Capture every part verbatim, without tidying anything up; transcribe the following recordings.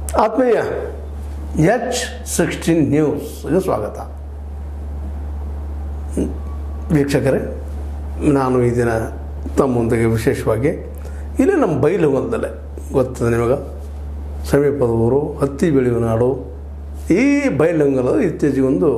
ಆತ್ಮೀಯ H sixteen ನ್ಯೂಸ್ಗೆ ಸ್ವಾಗತ. ವೀಕ್ಷಕರೇ, ನಾನು ಈ ದಿನ ತಮ್ಮೊಂದಿಗೆ ವಿಶೇಷವಾಗಿ ಇಲ್ಲೇ ನಮ್ಮ ಬೈಲಹೊಂಗಲದಲ್ಲೇ ಗೊತ್ತದೆ ನಿಮಗೆ, ಸಮೀಪದ ಊರು, ಹತ್ತಿ ಬೆಳೆಯುವ ನಾಡು. ಈ ಬೈಲಹೊಂಗಲದ ಇತ್ತೀಚೆಗೆ ಒಂದು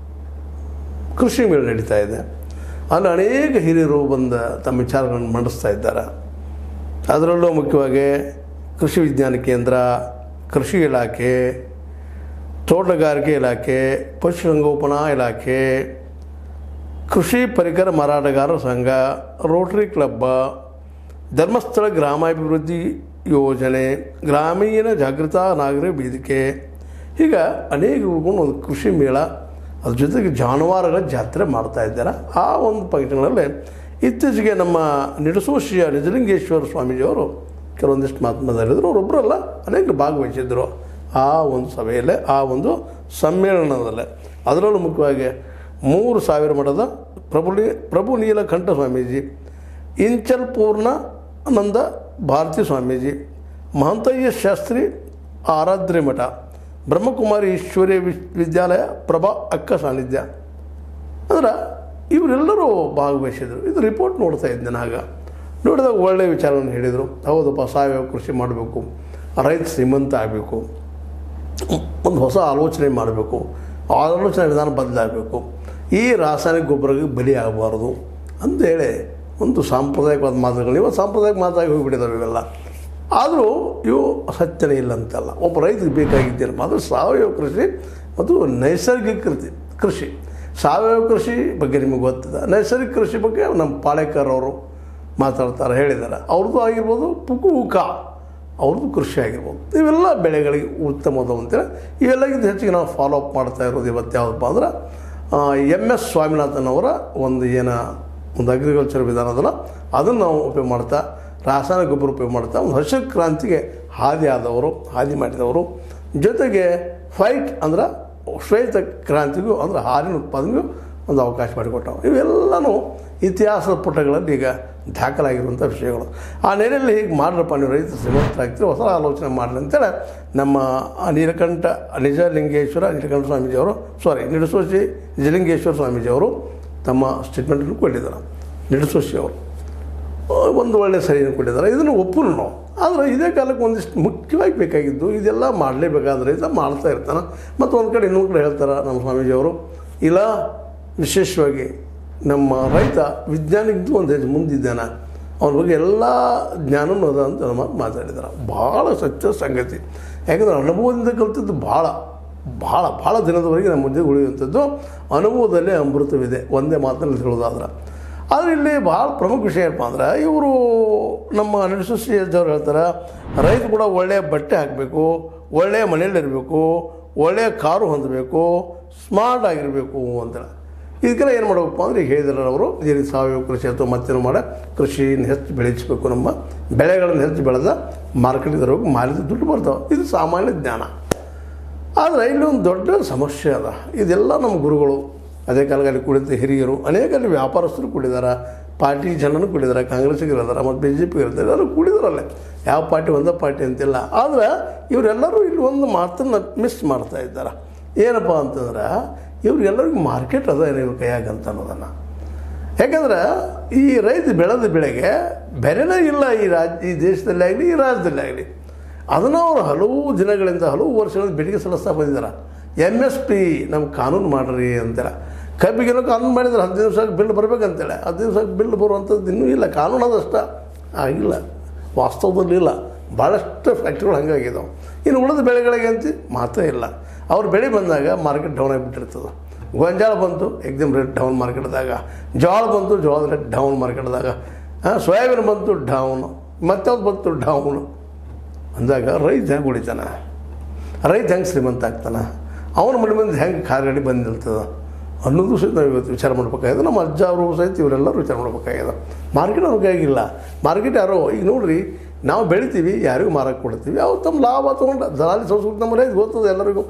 ಕೃಷಿ ಮೇಳ ನಡೀತಾ ಇದೆ. ಅಲ್ಲಿ ಅನೇಕ ಹಿರಿಯರು ಬಂದ ತಮ್ಮ ವಿಚಾರಗಳನ್ನು ಮಂಡಿಸ್ತಾ ಇದ್ದಾರೆ. ಅದರಲ್ಲೂ ಮುಖ್ಯವಾಗಿ ಕೃಷಿ ವಿಜ್ಞಾನ ಕೇಂದ್ರ, ಕೃಷಿ ಇಲಾಖೆ, ತೋಟಗಾರಿಕೆ ಇಲಾಖೆ, ಪಶುಸಂಗೋಪನಾ ಇಲಾಖೆ, ಕೃಷಿ ಪರಿಕರ ಮಾರಾಟಗಾರರ ಸಂಘ, ರೋಟರಿ ಕ್ಲಬ್, ಧರ್ಮಸ್ಥಳ ಗ್ರಾಮಾಭಿವೃದ್ಧಿ ಯೋಜನೆ, ಗ್ರಾಮೀಣ ಜಾಗೃತಾ ನಾಗರಿಕ ವೇದಿಕೆ, ಹೀಗ ಅನೇಕ ಒಂದು ಕೃಷಿ ಮೇಳ, ಅದ್ರ ಜೊತೆಗೆ ಜಾನುವಾರುಗಳ ಜಾತ್ರೆ ಮಾಡ್ತಾ ಇದ್ದಾರೆ. ಆ ಒಂದು ಫಂಕ್ಷನ್ಗಳಲ್ಲಿ ಇತ್ತೀಚೆಗೆ ನಮ್ಮ ನಿಡಸೋಶಿಯ ನಿಜಲಿಂಗೇಶ್ವರ ಸ್ವಾಮೀಜಿಯವರು ಕೆಲವೊಂದಿಷ್ಟು ಮಾತನಾಡಿದರು. ಅವರೊಬ್ಬರಲ್ಲ, ಅನೇಕರು ಭಾಗವಹಿಸಿದ್ದರು ಆ ಒಂದು ಸಭೆಯಲ್ಲೇ, ಆ ಒಂದು ಸಮ್ಮೇಳನದಲ್ಲೇ. ಅದರಲ್ಲೂ ಮುಖ್ಯವಾಗಿ ಮೂರು ಸಾವಿರ ಮಠದ ಪ್ರಭು ಪ್ರಭು ನೀಲಕಂಠ ಸ್ವಾಮೀಜಿ, ಇಂಚಲ್ ಪೂರ್ಣಾನಂದ ಭಾರತಿ ಸ್ವಾಮೀಜಿ, ಮಹಂತಯ್ಯ ಶಾಸ್ತ್ರಿ ಆರಾಧ್ಯ ಮಠ, ಬ್ರಹ್ಮಕುಮಾರಿ ಈಶ್ವರ್ಯ ವಿಶ್ವವಿದ್ಯಾಲಯ ಪ್ರಭಾ ಅಕ್ಕ ಸಾನ್ನಿಧ್ಯ, ಅಂದ್ರೆ ಇವರೆಲ್ಲರೂ ಭಾಗವಹಿಸಿದರು. ಇದು ರಿಪೋರ್ಟ್ ನೋಡ್ತಾ ಇದ್ದೆ ಆಗ. ನೋಡಿದಾಗ ಒಳ್ಳೆಯ ವಿಚಾರವನ್ನು ಹೇಳಿದರು. ಹೌದಪ್ಪ, ಸಾವಯವ ಕೃಷಿ ಮಾಡಬೇಕು, ರೈತ ಶ್ರೀಮಂತ ಆಗಬೇಕು, ಒಂದು ಹೊಸ ಆಲೋಚನೆ ಮಾಡಬೇಕು, ಆಲೋಚನೆ ವಿಧಾನ ಬದಲಾಗಬೇಕು, ಈ ರಾಸಾಯನಿಕ ಗೊಬ್ಬರಕ್ಕೆ ಬಲಿ ಆಗಬಾರ್ದು ಅಂದೇಳಿ ಒಂದು ಸಾಂಪ್ರದಾಯಿಕವಾದ ಮಾತುಗಳು. ಇವತ್ತು ಸಾಂಪ್ರದಾಯಿಕ ಮಾತಾಗಿ ಹೋಗಿಬಿಟ್ಟಿದ್ದಾವೆ ಇವೆಲ್ಲ. ಆದರೂ ಇವು ಸತ್ಯನೇ ಇಲ್ಲ ಅಂತಲ್ಲ. ಒಬ್ಬ ರೈತರಿಗೆ ಬೇಕಾಗಿದ್ದೇನಪ್ಪ ಅಂದರೆ ಸಾವಯವ ಕೃಷಿ ಮತ್ತು ನೈಸರ್ಗಿಕ ಕೃಷಿ ಕೃಷಿ ಸಾವಯವ ಕೃಷಿ ಬಗ್ಗೆ ನಿಮಗೆ ಗೊತ್ತಿದೆ. ನೈಸರ್ಗಿಕ ಕೃಷಿ ಬಗ್ಗೆ ನಮ್ಮ ಪಾಳೇಕರ್ ಅವರು ಮಾತಾಡ್ತಾರೆ, ಹೇಳಿದ್ದಾರೆ. ಅವ್ರದ್ದು ಆಗಿರ್ಬೋದು, ಪುಕುಕ ಅವ್ರದ್ದು ಕೃಷಿ ಆಗಿರ್ಬೋದು. ಇವೆಲ್ಲ ಬೆಳೆಗಳಿಗೆ ಉತ್ತಮವಾದವು ಅಂತೇಳಿ ಇವೆಲ್ಲಕ್ಕಿಂತ ಹೆಚ್ಚಿಗೆ ನಾವು ಫಾಲೋ ಅಪ್ ಮಾಡ್ತಾ ಇರೋದು ಇವತ್ತು ಯಾವುದಪ್ಪ ಅಂದ್ರೆ ಎಮ್ ಎಸ್ ಸ್ವಾಮಿನಾಥನ್ ಅವರ ಒಂದು ಏನು ಒಂದು ಅಗ್ರಿಕಲ್ಚರ್ ವಿಧಾನ ಅದಲ್ಲ, ಅದನ್ನು ನಾವು ಉಪಯೋಗ ಮಾಡ್ತಾ, ರಾಸಾಯನಿಕ ಗೊಬ್ಬರ ಉಪಯೋಗ ಮಾಡ್ತಾ ಒಂದು ಹಸಿರು ಕ್ರಾಂತಿಗೆ ಹಾದಿ ಆದವರು, ಹಾದಿ ಮಾಡಿದವರು. ಜೊತೆಗೆ ಫೈಟ್ ಅಂದ್ರೆ ಶ್ವೇತ ಕ್ರಾಂತಿಗೂ ಅಂದರೆ ಹಾಲಿನ ಉತ್ಪಾದನೆಗೂ ಒಂದು ಅವಕಾಶ ಮಾಡಿಕೊಟ್ಟವು. ಇವೆಲ್ಲವೂ ಇತಿಹಾಸದ ಪುಟಗಳಲ್ಲಿ ಈಗ ದಾಖಲಾಗಿರುವಂಥ ವಿಷಯಗಳು. ಆ ನೆಲೆಯಲ್ಲಿ ಹೀಗೆ ಮಾಡ್ರಪ್ಪ, ನೀವು ರೈತ ಶ್ರೀಮಂತರಾಗ್ತೀರಿ, ಹೊಸ ಆಲೋಚನೆ ಮಾಡಲಿ ಅಂತೇಳಿ ನಮ್ಮ ನೀಲಕಂಠ ನಿಜಲಿಂಗೇಶ್ವರ ನೀಲಕಂಠ ಸ್ವಾಮೀಜಿಯವರು ಸಾರಿ ನಿಡಸೋಶಿ ನಿಜಲಿಂಗೇಶ್ವರ ಸ್ವಾಮೀಜಿಯವರು ತಮ್ಮ ಸ್ಟೇಟ್ಮೆಂಟನ್ನು ಕೊಟ್ಟಿದ್ದಾರೆ. ನಿಡಸೋಶಿಯವರು ಒಂದು ಒಳ್ಳೆಯ ಸರಿಯನ್ನು ಕೊಟ್ಟಿದ್ದಾರೆ. ಇದನ್ನು ಒಪ್ಪು ನಾವು. ಆದರೆ ಇದೇ ಕಾಲಕ್ಕೆ ಒಂದಿಷ್ಟು ಮುಖ್ಯವಾಗಿ ಬೇಕಾಗಿದ್ದು ಇದೆಲ್ಲ ಮಾಡಲೇಬೇಕಾದ್ರೆ ಇದು ಮಾಡ್ತಾ ಇರ್ತಾನೆ. ಮತ್ತು ಒಂದು ಕಡೆ ಇನ್ನೊಂದು ಕಡೆ ಹೇಳ್ತಾರೆ ನಮ್ಮ ಸ್ವಾಮೀಜಿಯವರು, ಇಲ್ಲ ವಿಶೇಷವಾಗಿ ನಮ್ಮ ರೈತ ವಿಜ್ಞಾನಿದ್ದು ಒಂದು ಹೆಜ್ಜೆ ಮುಂದಿದ್ದಾನೆ, ಅವ್ರ ಬಗ್ಗೆ ಎಲ್ಲ ಜ್ಞಾನವೂ ಅದ ಅಂತ ನಮ್ಮ ಮಾತಾಡಿದ್ದಾರೆ. ಭಾಳ ಸತ್ಯ ಸಂಗತಿ. ಯಾಕಂದರೆ ಅನುಭವದಿಂದ ಕಲಿತದ್ದು ಭಾಳ ಭಾಳ ಭಾಳ ದಿನದವರೆಗೆ ನಮ್ಮ ಮುಂದೆ ಉಳಿಯುವಂಥದ್ದು ಅನುಭವದಲ್ಲೇ ಅಮೃತವಿದೆ, ಒಂದೇ ಮಾತಲ್ಲಿ ಹೇಳೋದಾದ್ರೆ. ಆದರೆ ಇಲ್ಲಿ ಭಾಳ ಪ್ರಮುಖ ವಿಷಯ ಏನಪ್ಪ ಅಂದ್ರೆ, ಇವರು ನಮ್ಮ ನಡೆಸೋರು ಹೇಳ್ತಾರೆ, ರೈತ ಕೂಡ ಒಳ್ಳೆಯ ಬಟ್ಟೆ ಹಾಕಬೇಕು, ಒಳ್ಳೆಯ ಮನೆಯಲ್ಲಿರಬೇಕು, ಒಳ್ಳೆಯ ಕಾರು ಹೊಂದಬೇಕು, ಸ್ಮಾರ್ಟ್ ಆಗಿರಬೇಕು ಅಂತೇಳಿ. ಇದಕ್ಕೆಲ್ಲ ಏನು ಮಾಡಬೇಕಪ್ಪ ಅಂದರೆ ಈಗ ಹೇಳಿದಾರೆ ಅವರು, ಏನು ಸಾವಯವ ಕೃಷಿ ಅಥವಾ ಮತ್ತೇನು ಮಾಡ ಕೃಷಿಯನ್ನು ಹೆಚ್ಚು ಬೆಳೆಸಬೇಕು, ನಮ್ಮ ಬೆಳೆಗಳನ್ನು ಹೆಚ್ಚು ಬೆಳೆದ ಮಾರ್ಕೆಟ್ಗೆ ತರಬೇಕು, ಮಾರಿದ ದುಡ್ಡು ಬರ್ತಾವೆ. ಇದು ಸಾಮಾನ್ಯ ಜ್ಞಾನ. ಆದರೆ ಇಲ್ಲಿ ಒಂದು ದೊಡ್ಡ ಸಮಸ್ಯೆ ಅದ. ಇದೆಲ್ಲ ನಮ್ಮ ಗುರುಗಳು, ಅದೇ ಕಾಲದಲ್ಲಿ ಕುಳಿತ ಹಿರಿಯರು, ಅನೇಕ ಅಲ್ಲಿ ವ್ಯಾಪಾರಸ್ಥರು ಕೂಡಿದ್ದಾರೆ, ಪಾರ್ಟಿ ಜನನೂ ಕೂಡಿದ್ದಾರೆ, ಕಾಂಗ್ರೆಸ್ಸಿಗೆ ಇರ್ತಾರೆ, ಮತ್ತು ಬಿ ಜೆ ಪಿಗೆ ಇರ್ತಾರೆ, ಎಲ್ಲರೂ ಕೂಡಿದಾರಲ್ಲೇ. ಯಾವ ಪಾರ್ಟಿ ಒಂದೇ ಪಾರ್ಟಿ ಅಂತಿಲ್ಲ. ಆದರೆ ಇವರೆಲ್ಲರೂ ಇಲ್ಲಿ ಒಂದು ಮಾತನ್ನು ಮಿಸ್ ಮಾಡ್ತಾ ಇದ್ದಾರೆ. ಏನಪ್ಪ ಅಂತಂದ್ರೆ, ಇವ್ರಿಗೆಲ್ಲರಿಗೂ ಮಾರ್ಕೆಟ್ ಅದ ಏನಿಲ್ಲ ಕೈಯಾಗಂತ ಅನ್ನೋದನ್ನು. ಯಾಕಂದ್ರೆ ಈ ರೈತ ಬೆಳೆದ ಬೆಳೆಗೆ ಬೆಲೆನೇ ಇಲ್ಲ ಈ ರಾಜ್ಯ, ಈ ದೇಶದಲ್ಲಿ ಆಗಲಿ, ಈ ರಾಜ್ಯದಲ್ಲಿ ಆಗಲಿ. ಅದನ್ನು ಅವರು ಹಲವು ದಿನಗಳಿಂದ, ಹಲವು ವರ್ಷಗಳಿಂದ ಬೇಡಿಕೆ ಸಲ್ಲಿಸ್ತಾ ಬಂದಿದ್ದಾರೆ. ಎಮ್ ಎಸ್ ಪಿ ನಮ್ಗೆ ಕಾನೂನು ಮಾಡಿರಿ ಅಂತೇಳಿ. ಕಬ್ಬಿಗೇನೋ ಕಾನೂನು ಮಾಡಿದ್ರೆ ಹದಿನೈದು ದಿವಸಕ್ಕೆ ಬಿಲ್ ಬರಬೇಕಂತೇಳಿ. ಹದಿನೈದು ದಿವಸಕ್ಕೆ ಬಿಲ್ ಬರುವಂಥದ್ದು ಇನ್ನೂ ಇಲ್ಲ. ಕಾನೂನು ಅದಷ್ಟ ಆಗಿಲ್ಲ, ವಾಸ್ತವದಲ್ಲಿ ಇಲ್ಲ. ಭಾಳಷ್ಟು ಫ್ಯಾಕ್ಟ್ರಿಗಳು ಹಂಗಾಗಿದ್ದಾವೆ. ಇನ್ನು ಉಳಿದ ಬೆಳೆಗಳಿಗೆ ಅಂತ ಮಾತೇ ಇಲ್ಲ. ಅವ್ರ ಬೆಳೆ ಬಂದಾಗ ಮಾರ್ಕೆಟ್ ಡೌನ್ ಆಗಿಬಿಟ್ಟಿರ್ತದೆ. ಗೊಂಜಾಳ ಬಂತು, ಎಕ್ದಮ್ ರೇಟ್ ಡೌನ್ ಮಾರ್ಕೆಟ್ದಾಗ. ಜೋಳ ಬಂತು, ಜೋಳದ ರೇಟ್ ಡೌನ್ ಮಾರ್ಕೆಟ್ದಾಗ. ಹಾಂ, ಸೋಯಾಬೀನ್ ಬಂತು ಡೌನು, ಮತ್ತವ್ದು ಬಂತು ಡೌನು ಅಂದಾಗ ರೈತ ಹೆಂಗೆ ಉಳಿತಾನೆ? ರೈತ ಹೆಂಗೆ ಶ್ರೀಮಂತ ಆಗ್ತಾನೆ? ಅವನ ಮನೆ ಮಂದಿ ಹೆಂಗೆ ಕಾರ್ ಗಾಡಿ ಬಂದಿರ್ತದೆ ಅನ್ನೋದು ಸಹಿತ ನಾವು ಇವತ್ತು ವಿಚಾರ ಮಾಡ್ಬೇಕಾಗಿದೆ. ನಮ್ಮ ಅಜ್ಜ ಅವರು ಸಹಿತ ಇವರೆಲ್ಲರೂ ವಿಚಾರ ಮಾಡ್ಬೇಕಾಗಿದೆ. ಮಾರ್ಕೆಟ್ ಅವ್ರಿಗೆ ಆಗಿಲ್ಲ. ಮಾರ್ಕೆಟ್ ಯಾರೋ ಈಗ ನೋಡಿರಿ, ನಾವು ಬೆಳಿತೀವಿ, ಯಾರಿಗೂ ಮಾರಕ್ಕೆ ಕೊಡ್ತೀವಿ, ಅವ್ರು ತಮ್ಮ ಲಾಭ ತೊಗೊಂಡು ದಲಾಲಿ ಸಂಸ್ಕೃತಿ ನಮ್ಮ ರೈತ ಗೊತ್ತದೆ ಎಲ್ಲರಿಗೂ.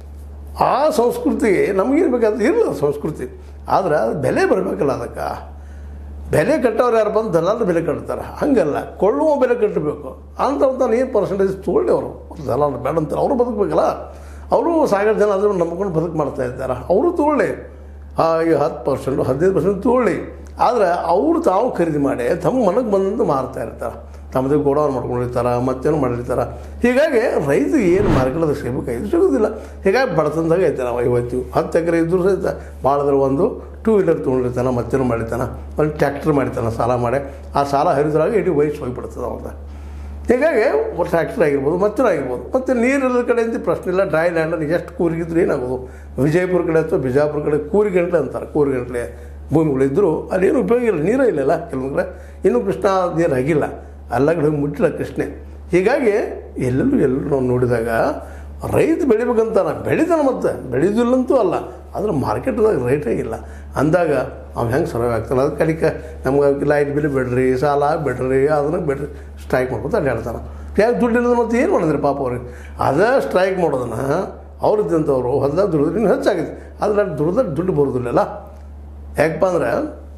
ಆ ಸಂಸ್ಕೃತಿಗೆ ನಮಗೇನು ಬೇಕಾದ್ರೆ ಇಲ್ಲ ಸಂಸ್ಕೃತಿ. ಆದರೆ ಅದು ಬೆಲೆ ಬರಬೇಕಲ್ಲ ಅದಕ್ಕೆ. ಬೆಲೆ ಕಟ್ಟೋರು ಯಾರು ಬಂದು ದಲಾಲರು ಬೆಲೆ ಕಟ್ತಾರೆ. ಹಾಗಲ್ಲ, ಕೊಳ್ಳುವ ಬೆಲೆ ಕಟ್ಟಬೇಕು ಅಂಥವ್ರು ತಾನು ಏನು ಪರ್ಸೆಂಟೇಜ್ ತೊಗೊಳ್ಳಿ ಅವರು. ದಲಾಲರು ಬೇಡ ಅಂತಾರೆ, ಅವರು ಬದುಕಬೇಕಲ್ಲ. ಅವರು ಸಾವಿರ ಜನ ಅದನ್ನು ನಂಬ್ಕೊಂಡು ಬದುಕು ಮಾಡ್ತಾ ಇದ್ದಾರೆ. ಅವರು ತೊಗೊಳ್ಳಿ, ಈ ಹತ್ತು ಪರ್ಸೆಂಟು ಹದಿನೈದು ಪರ್ಸೆಂಟ್ ತೊಗೊಳ್ಳಿ. ಆದರೆ ಅವರು ತಾವು ಖರೀದಿ ಮಾಡಿ ತಮ್ಮ ಮನಕ್ಕೆ ಬಂದಂತ ಮಾರ್ತಾ ಇರ್ತಾರೆ, ತಮ್ಮದೇ ಗೋಡೌನ್ ಮಾಡ್ಕೊಂಡಿರ್ತಾರೆ, ಮತ್ತೇನು ಮಾಡಿರ್ತಾರೆ. ಹೀಗಾಗಿ ರೈತರಿಗೆ ಏನು ಮಾರ್ಕೆಟದ ಸಿಗಬೇಕಾಗಿದ್ದು ಸಿಗೋದಿಲ್ಲ. ಹೀಗಾಗಿ ಬಡತನದಾಗ ಐತೆ ನಾವು ಇವತ್ತು ಹತ್ತು ಎಕರೆ ಇದ್ದರೂ ಸಹಿತ ಭಾಳದ್ರೆ ಒಂದು ಟೂ ವೀಲರ್ ತೊಗೊಂಡಿರ್ತಾನೆ, ಮತ್ತೇನು ಮಾಡಿರ್ತಾನೆ, ಒಂದು ಟ್ಯಾಕ್ಟ್ರ್ ಮಾಡಿರ್ತಾನೆ ಸಾಲ ಮಾಡಿ. ಆ ಸಾಲ ಹರಿದ್ರಾಗ ಇಡೀ ವಯಸ್ಸು ಹೋಗಿಬಿಡ್ತದೆ ಅವ್ರದ್ದು. ಹೀಗಾಗಿ ಟ್ಯಾಕ್ಟ್ರ್ ಆಗಿರ್ಬೋದು, ಮತ್ತೇನು ಆಗಿರ್ಬೋದು. ಮತ್ತು ನೀರಿಲ್ಲದ ಕಡೆ ಅಂತ ಪ್ರಶ್ನೆ ಇಲ್ಲ. ಡ್ರೈ ಲ್ಯಾಂಡ್ ಎಷ್ಟು ಕೂರಿಗಿದ್ರು ಏನಾಗೋದು. ವಿಜಯಪುರ ಕಡೆ ಅಥವಾ ಬಿಜಾಪುರ ಕಡೆ ಕೂರಿಗಂಟ್ಲೆ ಅಂತಾರೆ, ಕೂರಿಗಂಟ್ಲೆ ಭೂಮಿಗಳಿದ್ದರೂ ಅಲ್ಲೇನು ಉಪಯೋಗ ಇಲ್ಲ, ನೀರೇ ಇಲ್ಲಲ್ಲ ಕೆಲವೊಂದು ಕಡೆ. ಇನ್ನೂ ಕೃಷ್ಣ ನೀರು ಆಗಿಲ್ಲ, ಎಲ್ಲ ಕಡೆ ಮುಟ್ಟಿಲ್ಲ ಕೃಷ್ಣೆ. ಹೀಗಾಗಿ ಎಲ್ಲೆಲ್ಲೂ ಎಲ್ಲರೂ ನಾವು ನೋಡಿದಾಗ ರೈತ ಬೆಳಿಬೇಕಂತಾನೆ ಬೆಳಿತಾನೆ, ಮತ್ತು ಬೆಳೆದಿಲ್ಲಂತೂ ಅಲ್ಲ, ಆದರೆ ಮಾರ್ಕೆಟ್ದಾಗ ರೇಟೇ ಇಲ್ಲ ಅಂದಾಗ ಅವ್ನು ಹೆಂಗೆ ಸರ್ವೇ ಆಗ್ತಾನೆ. ಅದಕ್ಕೆ ಕಡಿಕೆ ನಮ್ಗೆ ಲೈಟ್ ಬಿಲ್ ಬಿಡ್ರಿ, ಸಾಲ ಬಿಡ್ರಿ, ಅದನ್ನು ಬಿಡ್ರಿ ಸ್ಟ್ರೈಕ್ ಮಾಡ್ಕೊತ ಅಡ್ಡಾಡ್ತಾನೆ. ಯಾಕೆ ದುಡ್ಡು ಇಲ್ಲದ ಮತ್ತು ಏನು ಮಾಡಿದ್ರಿ ಪಾಪ ಅವ್ರಿಗೆ. ಅದೇ ಸ್ಟ್ರೈಕ್ ಮಾಡೋದನ್ನು ಅವ್ರದ್ದಂಥವ್ರು ಹೊಲದಾಗ ದುಡಿದ್ರೆ ಇನ್ನೂ ಹೆಚ್ಚಾಗಿದೆ. ಆದರೆ ಅಲ್ಲಿ ದುಡ್ದಾಗ ದುಡ್ಡು ಬರೋದಿಲ್ಲಲ್ಲ. ಯಾಕಪ್ಪ ಅಂದ್ರೆ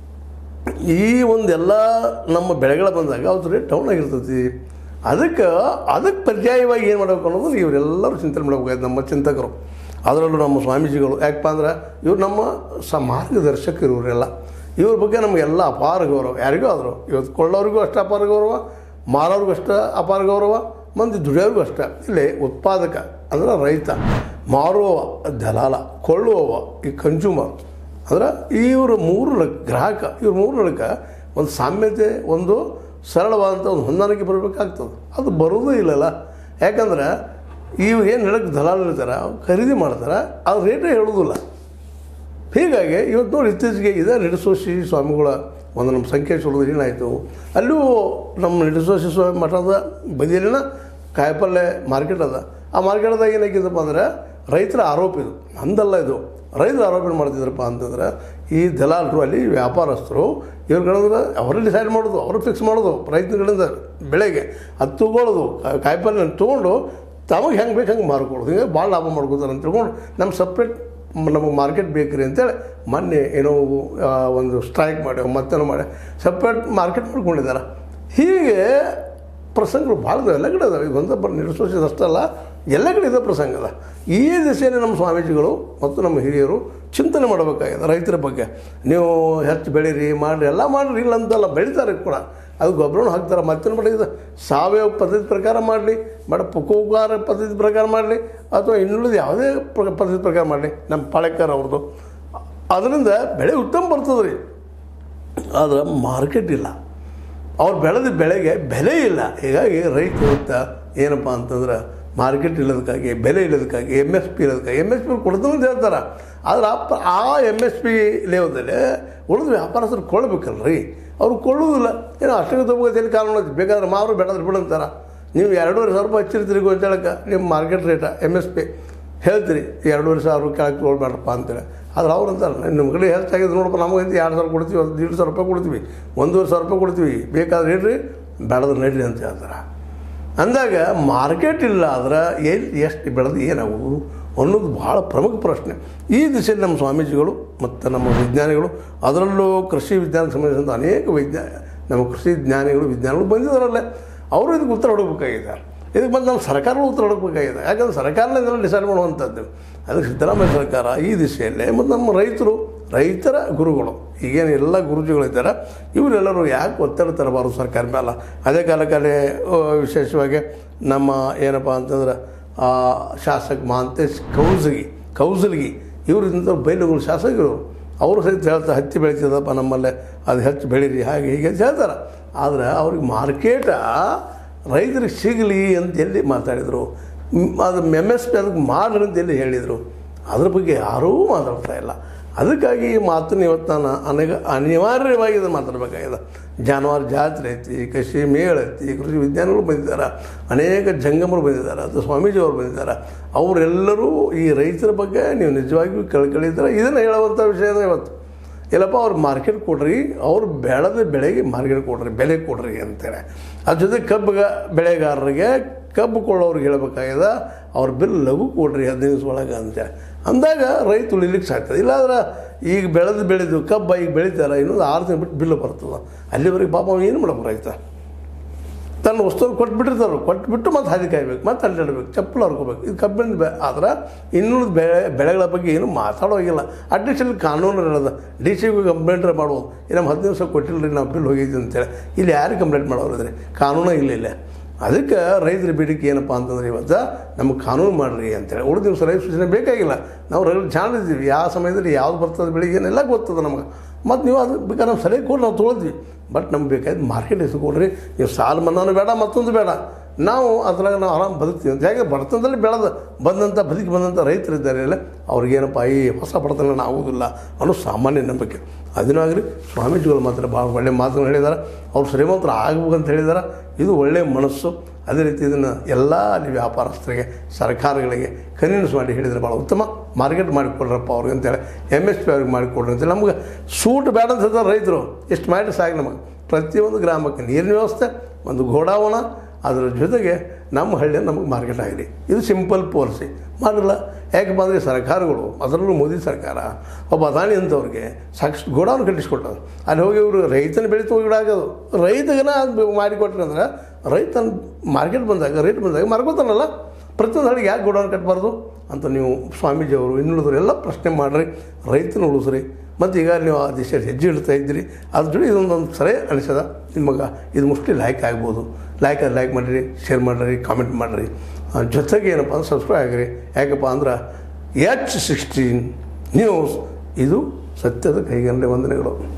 ಈ ಒಂದೆಲ್ಲ ನಮ್ಮ ಬೆಳೆಗಳು ಬಂದಾಗ ಅವ್ರ ರೇಟ್ ಡೌನ್ ಆಗಿರ್ತೈತಿ. ಅದಕ್ಕೆ ಅದಕ್ಕೆ ಪರ್ಯಾಯವಾಗಿ ಏನು ಮಾಡಬೇಕು ಅನ್ನೋದು ಇವರೆಲ್ಲರೂ ಚಿಂತನೆ ಮಾಡಬೇಕಾಯ್ತು, ನಮ್ಮ ಚಿಂತಕರು, ಅದರಲ್ಲೂ ನಮ್ಮ ಸ್ವಾಮೀಜಿಗಳು. ಯಾಕಪ್ಪ ಅಂದ್ರೆ ಇವ್ರು ನಮ್ಮ ಸ ಮಾರ್ಗದರ್ಶಕರು. ಇವರೆಲ್ಲ ಇವ್ರ ಬಗ್ಗೆ ನಮಗೆಲ್ಲ ಅಪಾರ ಗೌರವ. ಯಾರಿಗೂ ಆದರೂ ಇವತ್ತು ಕೊಳ್ಳೋರಿಗೂ ಅಷ್ಟೇ ಅಪಾರ ಗೌರವ, ಮಾರೋರಿಗೂ ಅಷ್ಟೇ ಅಪಾರ ಗೌರವ, ಮಂದಿ ದುಡಿಯೋರಿಗೂ ಅಷ್ಟೇ. ಇಲ್ಲಿ ಉತ್ಪಾದಕ ಅಂದ್ರೆ ರೈತ, ಮಾರುವವ ದಲಾಲ, ಕೊಳ್ಳುವವ ಈ ಕನ್ಸ್ಯೂಮರ್ ಅಂದ್ರೆ ಇವರು ಮೂರು ಗ್ರಾಹಕ. ಇವ್ರ ಮೂರಕ್ಕೆ ಒಂದು ಸಾಮ್ಯತೆ, ಒಂದು ಸರಳವಾದಂಥ ಒಂದು ಹೊಂದಾಣಿಕೆ ಬರಬೇಕಾಗ್ತದೆ. ಅದು ಬರೋದೇ ಇಲ್ಲಲ್ಲ. ಯಾಕಂದ್ರೆ ಇವು ಏನು ಹೇಳಕ್ಕೆ ದಲಾಲ್ ಇರ್ತಾರೆ, ಖರೀದಿ ಮಾಡ್ತಾರೆ, ಅದು ರೇಟೇ ಹೇಳೋದಿಲ್ಲ. ಹೀಗಾಗಿ ಇವತ್ತು ನೋಡಿ ಇತ್ತೀಚೆಗೆ ಇದೇ ನಿಡಸೋಶಿ ಸ್ವಾಮಿಗಳ ಒಂದು ನಮ್ಮ ಸಂಕೇಶ್ವರದ ಏನಾಯಿತು, ಅಲ್ಲೂ ನಮ್ಮ ನಿಡಸೋಶಿ ಸ್ವಾಮಿ ಮಠದ ಬದಿಯಲ್ಲಿನ ಕಾಯಿಪಲ್ಲೆ ಮಾರ್ಕೆಟ್ ಅದ. ಆ ಮಾರ್ಕೆಟ್ದಾಗ ಏನಾಗಿದ್ದಪ್ಪ ಅಂದ್ರೆ ರೈತರ ಆರೋಪ ಇದು, ನಂದಲ್ಲ ಇದು, ರೈತರು ಆರೋಪ ಮಾಡ್ತಿದ್ರಪ್ಪ ಅಂತಂದ್ರೆ ಈ ದಲಾಲರು ಅಲ್ಲಿ ವ್ಯಾಪಾರಸ್ಥರು ಇವ್ರುಗಳಂದ್ರೆ ಅವರೇ ಡಿಸೈಡ್ ಮಾಡೋದು, ಅವರು ಫಿಕ್ಸ್ ಮಾಡೋದು ರೈತರುಗಳಿಂದ ಬೆಳೆಗೆ ಅದು ತೊಗೊಳ್ಳೋದು, ಕಾಯಿಪಲ್ಲೆ ತೊಗೊಂಡು ತಮಗೆ ಹೆಂಗೆ ಬೇಕು ಹಂಗೆ ಮಾರ್ಕೊಳ್ಳೋದು. ಹಿಂಗೆ ಭಾಳ ಲಾಭ ಮಾಡ್ಕೋತಾರೆ ಅಂತ ತಿಳ್ಕೊಂಡು ನಮ್ಮ ಸಪ್ರೇಟ್ ನಮಗೆ ಮಾರ್ಕೆಟ್ ಬೇಕ್ರಿ ಅಂತೇಳಿ ಮೊನ್ನೆ ಏನೋ ಒಂದು ಸ್ಟ್ರೈಕ್ ಮಾಡಿ ಮತ್ತೇನೋ ಮಾಡಿ ಸಪ್ರೇಟ್ ಮಾರ್ಕೆಟ್ ಮಾಡ್ಕೊಂಡಿದ್ದಾರೆ. ಹೀಗೆ ಪ್ರಸಂಗಗಳು ಭಾಳ ಇದಾವೆ, ಎಲ್ಲ ಕಡೆ ಅದಾವೆ. ಈಗ ಒಂದೊಬ್ಬರು ನಿರ್ಸೋಸಿದಷ್ಟಲ್ಲ, ಎಲ್ಲ ಕಡೆ ಇದೇ ಪ್ರಸಂಗ ಅದ. ಈ ದಿಸೆಯಲ್ಲಿ ನಮ್ಮ ಸ್ವಾಮೀಜಿಗಳು ಮತ್ತು ನಮ್ಮ ಹಿರಿಯರು ಚಿಂತನೆ ಮಾಡಬೇಕಾಗಿದೆ ರೈತರ ಬಗ್ಗೆ. ನೀವು ಹೆಚ್ಚು ಬೆಳೀರಿ, ಮಾಡಿರಿ, ಎಲ್ಲ ಮಾಡಿರಿ, ಇಲ್ಲ ಅಂತಲ್ಲ, ಬೆಳೀತಾರೆ ಕೂಡ. ಅದು ಗೊಬ್ಬರನೂ ಹಾಕ್ತಾರೆ, ಮತ್ತೇನು ಮಾಡಿದ ಸಾವಯವ ಪದ್ಧತಿ ಪ್ರಕಾರ ಮಾಡಲಿ, ಬಡ ಪುಕೋಗಾರ ಪದ್ಧತಿ ಪ್ರಕಾರ ಮಾಡಲಿ, ಅಥವಾ ಇನ್ನುಳಿದ ಯಾವುದೇ ಪ್ರ ಪದ್ಧತಿ ಪ್ರಕಾರ ಮಾಡಲಿ, ನಮ್ಮ ಪಾಳೆಕಾರ ಅವ್ರದ್ದು. ಅದರಿಂದ ಬೆಳೆ ಉತ್ತಮ ಬರ್ತದೆ ರೀ. ಆದರೆ ಮಾರ್ಕೆಟ್ ಇಲ್ಲ, ಅವ್ರು ಬೆಳೆದ ಬೆಳೆಗೆ ಬೆಲೆ ಇಲ್ಲ. ಹೀಗಾಗಿ ರೈತ ಇವತ್ತು ಏನಪ್ಪ ಅಂತಂದ್ರೆ ಮಾರ್ಕೆಟ್ ಇಲ್ಲದಕ್ಕಾಗಿ, ಬೆಲೆ ಇಲ್ಲದಕ್ಕಾಗಿ, ಎಮ್ ಎಸ್ ಪಿ ಇಲ್ಲದಕ್ಕಾಗಿ, ಎಮ್ ಎಸ್ ಪಿ ಕೊಡ್ತಾನೆ ಅಂತ ಹೇಳ್ತಾರೆ. ಆದರೆ ಆ ಎಮ್ ಎಸ್ ಪಿ ಲೆವೆದಲ್ಲಿ ಉಳಿದು ವ್ಯಾಪಾರಸ್ಥರು ಕೊಳ್ಳಬೇಕಲ್ರಿ, ಅವ್ರು ಕೊಳ್ಳೋದಿಲ್ಲ. ಏನೋ ಅಷ್ಟಕ್ಕೆ ತಗೋತೀನಿ ಕಾನೂನು ಬೇಕಾದ್ರೆ ಮಾರು ಬೆಳೆದ್ರೆ ಬಿಡಂತಾರೆ. ನೀವು ಎರಡೂವರೆ ಸಾವಿರ ರೂಪಾಯಿ ಹಚ್ಚಿರ್ತೀರಿ ಗೊಂಜಾಳಕ್ಕೆ, ನಿಮ್ಮ market rate M S P ಹೇಳ್ತೀರಿ ಎರಡೂವರೆ ಸಾವಿರ ಕೆಳಗೆ ತೊಗೊಳ್ಬೇಡಪ್ಪ ಅಂತೇಳಿ. ಆದ್ರೆ ಅವ್ರು ಅಂತಾರೆ ನಿಮ್ಮ ಕಡೆ ಹೆಚ್ಚಾಗಿದೆ ನೋಡಪ್ಪ, ನಮಗಂತ ಎರಡು ಸಾವಿರ ಕೊಡ್ತೀವಿ, ಒಂದು ಎರಡು ಸಾವಿರ ರೂಪಾಯಿ ಕೊಡ್ತೀವಿ, ಒಂದೂವರೆ ಸಾವಿರ ರೂಪಾಯಿ ಕೊಡ್ತೀವಿ, ಬೇಕಾದ್ರೆ ಹೇಳ್ರಿ, ಬೆಳೆದ್ರೆ ನಡೀರಿ ಅಂತ ಹೇಳ್ತಾರೆ. ಅಂದಾಗ ಮಾರ್ಕೆಟ್ ಇಲ್ಲ ಆದ್ರೆ ಏನು ಎಷ್ಟು ಬೆಳೆದು ಏನಾಗೋದು ಅನ್ನೋದು ಭಾಳ ಪ್ರಮುಖ ಪ್ರಶ್ನೆ. ಈ ದಿಸೆಯಲ್ಲಿ ನಮ್ಮ ಸ್ವಾಮೀಜಿಗಳು ಮತ್ತು ನಮ್ಮ ವಿಜ್ಞಾನಿಗಳು, ಅದರಲ್ಲೂ ಕೃಷಿ ವಿಜ್ಞಾನಕ್ಕೆ ಸಂಬಂಧಿಸಿದಂಥ ಅನೇಕ ವಿಜ್ಞಾನ ನಮ್ಮ ಕೃಷಿ ಜ್ಞಾನಿಗಳು ವಿಜ್ಞಾನಿಗಳು ಬಂದಿದ್ದಾರಲ್ಲೇ, ಅವರು ಇದಕ್ಕೆ ಉತ್ತರ ಹುಡುಕಬೇಕಾಗಿದೆ. ಇದಕ್ಕೆ ಬಂದು ನಮ್ಮ ಸರ್ಕಾರಗಳು ಉತ್ತರ ಹುಡುಕಬೇಕಾಗಿದೆ. ಯಾಕಂದ್ರೆ ಸರ್ಕಾರನೇ ಇದೆಲ್ಲ ಡಿಸೈಡ್ ಮಾಡುವಂಥದ್ದು. ಅದಕ್ಕೆ ಸಿದ್ದರಾಮಯ್ಯ ಸರ್ಕಾರ ಈ ದಿಸೆಯಲ್ಲೇ ಮತ್ತು ನಮ್ಮ ರೈತರು, ರೈತರ ಗುರುಗಳು, ಈಗೇನು ಎಲ್ಲ ಗುರುಜಿಗಳಿದ್ದಾರೆ, ಇವರೆಲ್ಲರೂ ಯಾಕೆ ಒತ್ತಡ ತರಬಾರ್ದು ಸರ್ಕಾರ ಮೇಲೆ. ಅದೇ ಕಾಲಕ್ಕಲ್ಲಿ ವಿಶೇಷವಾಗಿ ನಮ್ಮ ಏನಪ್ಪ ಅಂತಂದ್ರೆ ಶಾಸಕ ಮಹಾಂತೇಶ್ ಕೌಜಲ್ಗಿ ಕೌಜಲ್ಗಿ ಇವರಿಂದ ಬೈಲುಗಳು ಶಾಸಕರು, ಅವರು ಸಹಿತ ಹೇಳ್ತಾರೆ ಹತ್ತಿ ಬೆಳೀತದಪ್ಪ ನಮ್ಮಲ್ಲೇ, ಅದು ಹೆಚ್ಚು ಬೆಳೀರಿ ಹಾಗೆ ಹೀಗೆ ಅಂತ ಹೇಳ್ತಾರೆ. ಆದರೆ ಅವ್ರಿಗೆ ಮಾರ್ಕೆಟ ರೈತರಿಗೆ ಸಿಗಲಿ ಅಂತ ಎಲ್ಲಿ ಮಾತಾಡಿದರು, ಅದು ಎಮ್ ಎಸ್ ಪಿ ಅದಕ್ಕೆ ಮಾಡ್ರಿ ಅಂತ ಎಲ್ಲಿ ಹೇಳಿದರು, ಅದ್ರ ಬಗ್ಗೆ ಯಾರೂ ಮಾತಾಡ್ತಾ ಇಲ್ಲ. ಅದಕ್ಕಾಗಿ ಈ ಮಾತನ್ನು ಇವತ್ತು ನಾನು ಅನೇಕ ಅನಿವಾರ್ಯವಾಗಿ ಇದನ್ನು ಮಾತಾಡಬೇಕಾಗಿದೆ. ಜಾನುವಾರು ಜಾತ್ರೆ ಐತಿ, ಕೃಷಿ ಮೇಳ ಐತಿ, ಕೃಷಿ ವಿಜ್ಞಾನಿಗಳು ಬಂದಿದ್ದಾರೆ, ಅನೇಕ ಜಂಗಮರು ಬಂದಿದ್ದಾರೆ, ಅಥವಾ ಸ್ವಾಮೀಜಿಯವರು ಬಂದಿದ್ದಾರೆ. ಅವರೆಲ್ಲರೂ ಈ ರೈತರ ಬಗ್ಗೆ ನೀವು ನಿಜವಾಗಿಯೂ ಕಳ್ಕಳಿದ್ರೆ ಇದನ್ನು ಹೇಳುವಂಥ ವಿಷಯದ ಇವತ್ತು ಇಲ್ಲಪ್ಪ ಅವ್ರು ಮಾರ್ಕೆಟ್ ಕೊಡ್ರಿ, ಅವ್ರು ಬೆಳೆದ ಬೆಳೆಗೆ ಮಾರ್ಕೆಟ್ ಕೊಡ್ರಿ, ಬೆಲೆ ಕೊಡ್ರಿ ಅಂತೇಳಿ. ಅದ್ರ ಜೊತೆ ಕಬ್ಬು ಬೆಳೆಗಾರರಿಗೆ ಕಬ್ಬು ಕೊಳ್ಳೋರಿಗೆ ಹೇಳ್ಬೇಕಾಗ್ಯದ ಅವ್ರ ಬಿಲ್ ಲಘು ಕೊಡ್ರಿ ಹದಿನೈದು ದಿವಸ ಒಳಗೆ ಅಂತೇಳಿ ಅಂದಾಗ ರೈತ ಉಳಿಲಿಕ್ಕೆ ಸಾಕ್ತದೆ. ಇಲ್ಲಾಂದ್ರೆ ಈಗ ಬೆಳೆದು ಬೆಳೆದು ಕಬ್ಬ ಈಗ ಬೆಳೀತಾರ ಇನ್ನೊಂದು ಆರು ದಿನ ಬಿಟ್ಟು ಬಿಲ್ ಬರ್ತದೆ. ಅಲ್ಲಿವರೆಗೆ ಪಾಪ ಅವ್ನು ಏನು ಮಾಡಬೇಕು ರೈತ? ತನ್ನ ವಸ್ತುವನ್ನು ಕೊಟ್ಬಿಟ್ಟಿರ್ತಾರೆ, ಕೊಟ್ಬಿಟ್ಟು ಮತ್ತು ಹಾದಿ ಕಾಯ್ಬೇಕು, ಮತ್ತು ಅಡ್ಡಾಡ್ಬೇಕು, ಚಪ್ಪಲು ಹರ್ಕೋಬೇಕು. ಇದು ಕಬ್ಬಿನ ಬೆ ಆದ್ರೆ ಇನ್ನುಳಿದ ಬೆಳೆ ಬೆಳೆಗಳ ಬಗ್ಗೆ ಏನು ಮಾತಾಡೋಗಿಲ್ಲ. ಅಟ್ಲೀಸ್ಟ್ ಇಲ್ಲಿ ಕಾನೂನು ಇರೋದು ಡಿ ಸಿ ಗೆ ಕಂಪ್ಲೇಂಟ್ ಮಾಡ್ಬೋದು. ಈ ನಮ್ಮ ಹತ್ತು ದಿವಸ ಕೊಟ್ಟಿಲ್ಲರಿ ನಾವು ಬಿಲ್ ಹೋಗಿದ್ದೀವಿ ಅಂತೇಳಿ. ಇಲ್ಲಿ ಯಾರು ಕಂಪ್ಲೇಂಟ್ ಮಾಡೋರಿದ್ರೆ ಕಾನೂನು ಇಲ್ಲ ಇಲ್ಲ. ಅದಕ್ಕೆ ರೈತರ ಬೇಡಿಕೆ ಏನಪ್ಪ ಅಂತಂದ್ರೆ ಇವತ್ತು ನಮಗೆ ಕಾನೂನು ಮಾಡಿರಿ ಅಂತೇಳಿ. ಉಳಿದ ದಿವಸ ರೈತ ಸೂಚನೆ ಬೇಕಾಗಿಲ್ಲ. ನಾವು ರೈತ ಜಾಣಿದ್ದೀವಿ ಯಾವ ಸಮಯದಲ್ಲಿ ಯಾವ್ದು ಬರ್ತದೆ ಬೆಳಿಗ್ಗೆ ಏನೆಲ್ಲ ಗೊತ್ತದ ನಮಗೆ. ಮತ್ತು ನೀವು ಅದು ಬೇಕಾದ್ರೆ ನಾವು ಸಲಹೆ ಕೊಟ್ಟು ನಾವು ತೊಗೊಳ್ತೀವಿ. ಬಟ್ ನಮ್ಗೆ ಬೇಕಾಯ್ತು ಮಾರ್ಕೆಟ್ ಹೆಸರು ಕೊಡ್ರಿ. ನೀವು ಸಾಲ ಮನ್ನಾನು ಬೇಡ, ಮತ್ತೊಂದು ಬೇಡ. ನಾವು ಅದ್ರಾಗ ನಾವು ಆರಾಮ್ ಬದುಕ್ತೀವಿ ಅಂತ. ಹೇಗೆ ಬಡತನದಲ್ಲಿ ಬೆಳೆದ ಬಂದಂಥ ಬದುಕಿ ಬಂದಂಥ ರೈತರಿದ್ದಾರೆ ಅಲ್ಲ, ಅವ್ರಿಗೇನಪ್ಪ ಈ ಹೊಸ ಬಡತನ ಆಗೋದಿಲ್ಲ ಅನ್ನೋ ಸಾಮಾನ್ಯ ನಂಬಿಕೆ. ಅದನ್ನಾಗಲಿ ಸ್ವಾಮೀಜಿಗಳು ಮಾತ್ರ ಭಾಳ ಒಳ್ಳೆಯ ಮಾತುಗಳು ಹೇಳಿದ್ದಾರೆ. ಅವ್ರು ಶ್ರೀಮಂತರು ಆಗ್ಬೇಕಂತ ಹೇಳಿದ್ದಾರೆ. ಇದು ಒಳ್ಳೆಯ ಮನಸ್ಸು. ಅದೇ ರೀತಿ ಇದನ್ನು ಎಲ್ಲ ಅಲ್ಲಿ ವ್ಯಾಪಾರಸ್ಥರಿಗೆ ಸರ್ಕಾರಗಳಿಗೆ ಕನ್ವಿನ್ಸ್ ಮಾಡಿ ಹೇಳಿದರೆ ಭಾಳ ಉತ್ತಮ. ಮಾರ್ಕೆಟ್ ಮಾಡಿಕೊಡ್ರಪ್ಪ ಅವ್ರಿಗೆ ಅಂತೇಳಿ, ಎಮ್ ಎಸ್ ಪಿ ಅವ್ರಿಗೆ ಮಾಡಿಕೊಡ್ರಿ ಅಂತೇಳಿ. ನಮ್ಗೆ ಸೂಟ್ ಬೇಡ ಅಂತ ಹೇಳ್ತಾರೆ ರೈತರು. ಎಷ್ಟು ಮಾಡಿ ಸಾಕು ನಮಗೆ. ಪ್ರತಿಯೊಂದು ಗ್ರಾಮಕ್ಕೆ ನೀರಿನ ವ್ಯವಸ್ಥೆ, ಒಂದು ಗೋಡಾವಣ, ಅದರ ಜೊತೆಗೆ ನಮ್ಮ ಹಳ್ಳಿಯಲ್ಲಿ ನಮಗೆ ಮಾರ್ಕೆಟ್ ಆಗಿದೆ. ಇದು ಸಿಂಪಲ್ ಪಾಲಿಸಿ ಮಾಡಿಲ್ಲ. ಯಾಕಪ್ಪ ಅಂದರೆ ಸರ್ಕಾರಗಳು, ಅದರಲ್ಲೂ ಮೋದಿ ಸರ್ಕಾರ ಒಬ್ಬ ಅದಾನಿ ಅಂತವ್ರಿಗೆ ಸಾಕಷ್ಟು ಗೋಡಾವನ್ನು ಕಟ್ಟಿಸ್ಕೊಟ್ಟದು. ಅಲ್ಲಿ ಹೋಗಿ ಇವರು ರೈತನ ಬೆಳೀತು ಹೋಗಿಡಾಗೋದು. ರೈತಗನ ಅದು ಮಾಡಿಕೊಟ್ರಿ ಅಂದ್ರೆ ರೈತನ ಮಾರ್ಕೆಟ್ ಬಂದಾಗ ರೇಟ್ ಬಂದಾಗ ಮಾರ್ಕೋತಾನಲ್ಲ. ಪ್ರತಿಯೊಂದು ಹಳ್ಳಿಗೆ ಯಾಕೆ ಗೋಡಾವನ್ನು ಕಟ್ಟಬಾರ್ದು ಅಂತ ನೀವು ಸ್ವಾಮೀಜಿಯವರು ಇನ್ನುಳಿದ್ರು ಎಲ್ಲ ಪ್ರಶ್ನೆ ಮಾಡಿರಿ. ರೈತನ ಉಳಿಸ್ರಿ. ಮತ್ತು ಈಗ ನೀವು ಆ ದಿಶ ಹೆಜ್ಜೆ ಇಡ್ತಾ ಇದ್ದೀರಿ. ಅದ್ರ ಜೊತೆ ಇದೊಂದೊಂದು ಸರಿ ಅನಿಸದ ನಿಮಗೆ. ಇದು ಮೋಸ್ಟ್ಲಿ ಲೈಕ್ ಆಗ್ಬೋದು. ಲೈಕ್ ಅದು ಲೈಕ್ ಮಾಡಿರಿ, ಶೇರ್ ಮಾಡಿರಿ, ಕಾಮೆಂಟ್ ಮಾಡಿರಿ. ಜೊತೆಗೆ ಏನಪ್ಪ ಅಂದ್ರೆ ಸಬ್ಸ್ಕ್ರೈಬ್ ಆಗಿರಿ. ಯಾಕಪ್ಪ ಅಂದ್ರೆ ಎಚ್ ಸಿಕ್ಸ್ಟೀನ್ ನ್ಯೂಸ್ ಇದು ಸತ್ಯದ ಕೈಗನ್ನಡಿ ವಂದನೆಗಳು.